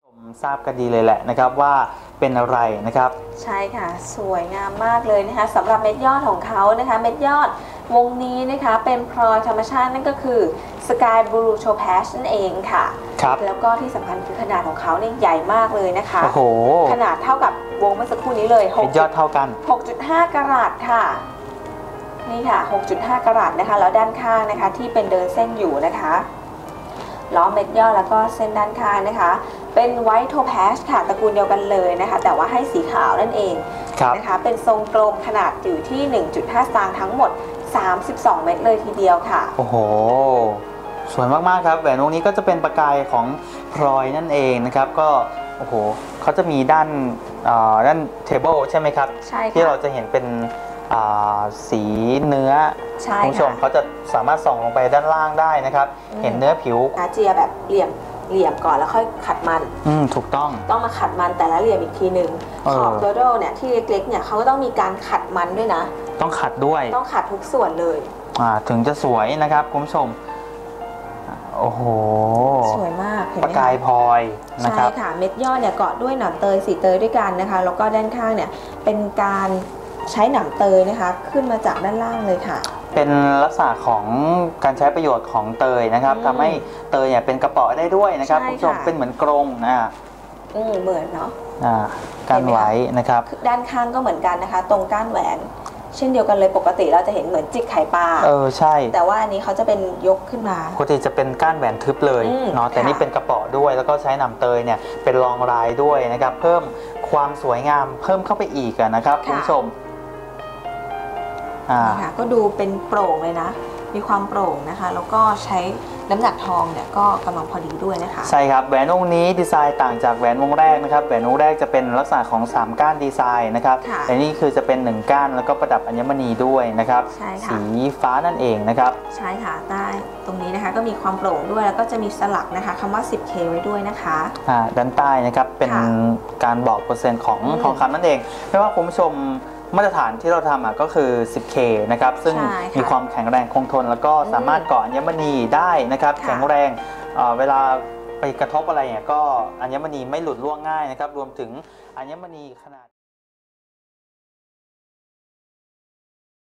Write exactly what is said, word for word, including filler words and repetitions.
ผมทราบกันดีเลยแหละนะครับว่าเป็นอะไรนะครับใช่ค่ะสวยงามมากเลยนะคะสำหรับเม็ดยอดของเขานะคะเม็ดยอดวงนี้นะคะเป็นพลอยธรรมชาตินั่นก็คือ Sky Blue Topaz นั่นเองค่ะครับแล้วก็ที่สำคัญคือขนาดของเขาเนี่ยใหญ่มากเลยนะคะโอ้โหขนาดเท่ากับวงเมื่อสักครู่นี้เลยเม็ดยอดเท่ากันหกจุดห้า กะรัตค่ะนี่ค่ะ หกจุดห้า กะรัตนะคะแล้วด้านข้างนะคะที่เป็นเดินเส้นอยู่นะคะล้อเม็ดยอดแล้วก็เส้นด้านข้างนะคะเป็นไวท์โทแพสค่ะตระกูลเดียวกันเลยนะคะแต่ว่าให้สีขาวนั่นเองนะคะเป็นทรงกลมขนาดอยู่ที่ หนึ่งจุดห้า สตางค์ทั้งหมดสามสิบสองเม็ดเลยทีเดียวค่ะโอ้โหสวยมากๆครับแหวนวงนี้ก็จะเป็นประกายของพลอยนั่นเองนะครับก็โอ้โหเขาจะมีด้านด้านเทเบิลใช่ไหมครับใช่ที่เราจะเห็นเป็นสีเนื้อคุณผู้ชมเขาจะสามารถส่องลงไปด้านล่างได้นะครับเห็นเนื้อผิวกาเจียแบบเหลี่ยมเหลี่ยมก่อนแล้วค่อยขัดมันอืมถูกต้องต้องมาขัดมันแต่ละเหลี่ยมอีกทีหนึ่งขอบโดโดเนี่ยที่เล็กๆเนี่ยเขาก็ต้องมีการขัดมันด้วยนะต้องขัดด้วยต้องขัดทุกส่วนเลยอ่าถึงจะสวยนะครับคุณผู้ชมโอ้โหสวยมากเห็นไหมประกายพลอยนะครับใช่ค่ะเม็ดยอดเนี่ยเกาะด้วยหนามเตยสีเตยด้วยกันนะคะแล้วก็ด้านข้างเนี่ยเป็นการใช้หนามเตยนะคะขึ้นมาจากด้านล่างเลยค่ะเป็นลักษณะของการใช้ประโยชน์ของเตยนะครับทำให้เตยเนี่ยเป็นกระเป๋าได้ด้วยนะครับคุณผู้ชมเป็นเหมือนกรงนะอืมเหมือนเนาะอ่าการไว้นะครับด้านข้างก็เหมือนกันนะคะตรงก้านแหวนเช่นเดียวกันเลยปกติเราจะเห็นเหมือนจิกไข่ปลาเออใช่แต่ว่าอันนี้เขาจะเป็นยกขึ้นมาปกติจะเป็นก้านแหวนทึบเลยเนาะแต่นี่เป็นกระเป๋าด้วยแล้วก็ใช้หนามเตยเนี่ยเป็นรองลายด้วยนะครับเพิ่มความสวยงามเพิ่มเข้าไปอีกนะครับคุณผู้ชมนี่ค่ะก็ดูเป็นโปร่งเลยนะมีความโปร่งนะคะแล้วก็ใช้น้ำหนักทองเนี่ยก็กำลังพอดีด้วยนะคะใช่ครับแหวนวงนี้ดีไซน์ต่างจากแหวนวงแรกนะครับแหวนวงแรกจะเป็นลักษณะของสามก้านดีไซน์นะครับแต่นี่คือจะเป็นหนึ่งก้านแล้วก็ประดับอัญมณีด้วยนะครับสีฟ้านั่นเองนะครับใช่ค่ะใต้ตรงนี้นะคะก็มีความโปร่งด้วยแล้วก็จะมีสลักนะคะคำว่า สิบเค ไว้ด้วยนะคะอ่าด้านใต้นะครับเป็นการบอกเปอร์เซ็นต์ของทองคำนั่นเองไม่ว่าคุณผู้ชมมาตรฐานที่เราทำอ่ะก็คือ สิบเค นะครับซึ่งมีความแข็งแรงคงทนแล้วก็สามารถเกาะอัญมณีได้นะครับแข็งแรงเวลาไปกระทบอะไรเนี่ยก็อัญมณีไม่หลุดร่วงง่ายนะครับรวมถึงอัญมณีขนาด